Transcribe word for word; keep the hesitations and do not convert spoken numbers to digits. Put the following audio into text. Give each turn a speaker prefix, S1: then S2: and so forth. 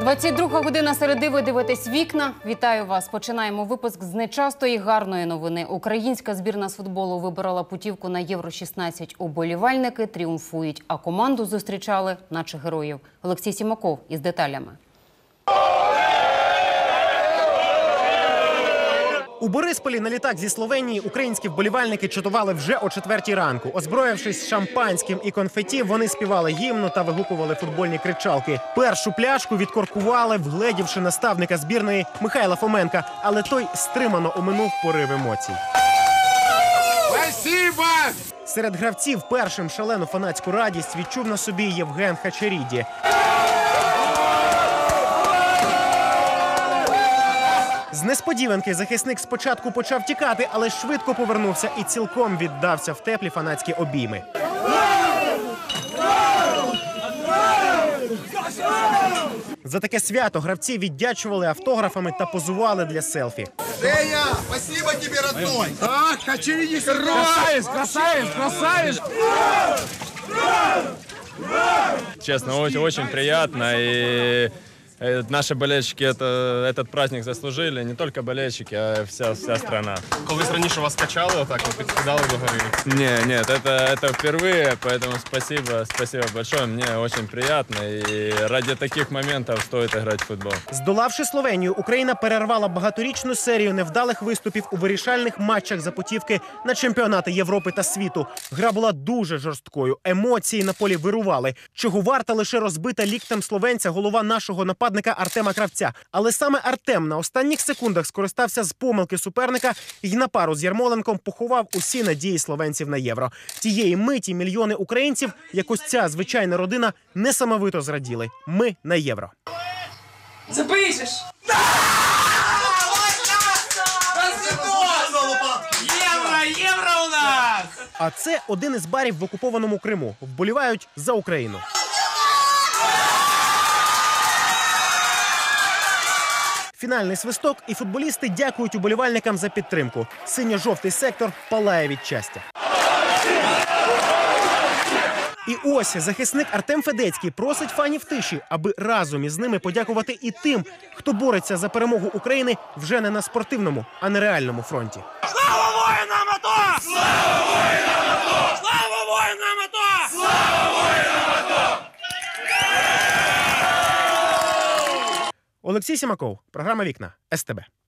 S1: двадцять друга година середи, ви дивитесь «Вікна». Вітаю вас. Починаємо випуск з нечастої гарної новини. Українська збірна з футболу виборола путівку на Євро шістнадцять. Уболівальники тріумфують, а команду зустрічали наче героїв. Олексій Сімаков із деталями.
S2: У Борисполі на літак зі Словенії українські вболівальники чатували вже о четвертій ранку. Озброївшись шампанським і конфеті, вони співали гімну та вигукували футбольні кричалки. Першу пляшку відкоркували, вгледівши наставника збірної Михайла Фоменка, але той стримано оминув порив емоцій.
S3: Спасибо!
S2: Серед гравців першим шалену фанатську радість відчув на собі Євген Хачеріді. З несподіванки захисник спочатку почав тікати, але швидко повернувся і цілком віддався в теплі фанатські обійми. За таке свято гравці віддячували автографами та позували для селфі.
S3: Женя, спасибо тебе, родной! Ах, Хачеріді, красавец, красавец, красавец!
S4: Честно, очень, очень приятно. И наши болельщики это, этот праздник заслужили. Не только болельщики, а вся, вся страна.
S5: Колись раніше вас качали, отак, ви підкидали до гори?
S4: Не, нет, это, это впервые, поэтому спасибо, спасибо большое. Мне очень приятно. И ради таких моментов стоит играть в футбол.
S2: Здолавши Словенію, Україна перервала багаторічну серію невдалих виступів у вирішальних матчах за путівки на чемпіонати Європи та світу. Гра була дуже жорсткою, емоції на полі вирували. Чого варта лише розбита ліктем словенця голова нашого нападника Артема Кравця. Але саме Артем на останніх секундах скористався з помилки суперника і на пару з Ярмоленком поховав усі надії словенців на Євро. Тієї миті мільйони українців, як ось ця звичайна родина, несамовито зраділи. Ми на Євро.
S6: Запишеш! Євро! Євро у нас!
S2: А це один із барів в окупованому Криму. Вболівають за Україну. Фінальний свисток, і футболісти дякують уболівальникам за підтримку. Синьо-жовтий сектор палає від щастя. І ось захисник Артем Федецький просить фанів тиші, аби разом із ними подякувати і тим, хто бореться за перемогу України вже не на спортивному, а на реальному фронті.
S6: Слава воїнам АТО! Слава воїнам АТО! Слава воїнам АТО! Слава воїнам АТО!
S2: Олексій Сімаков, програма «Вікна», ес те бе.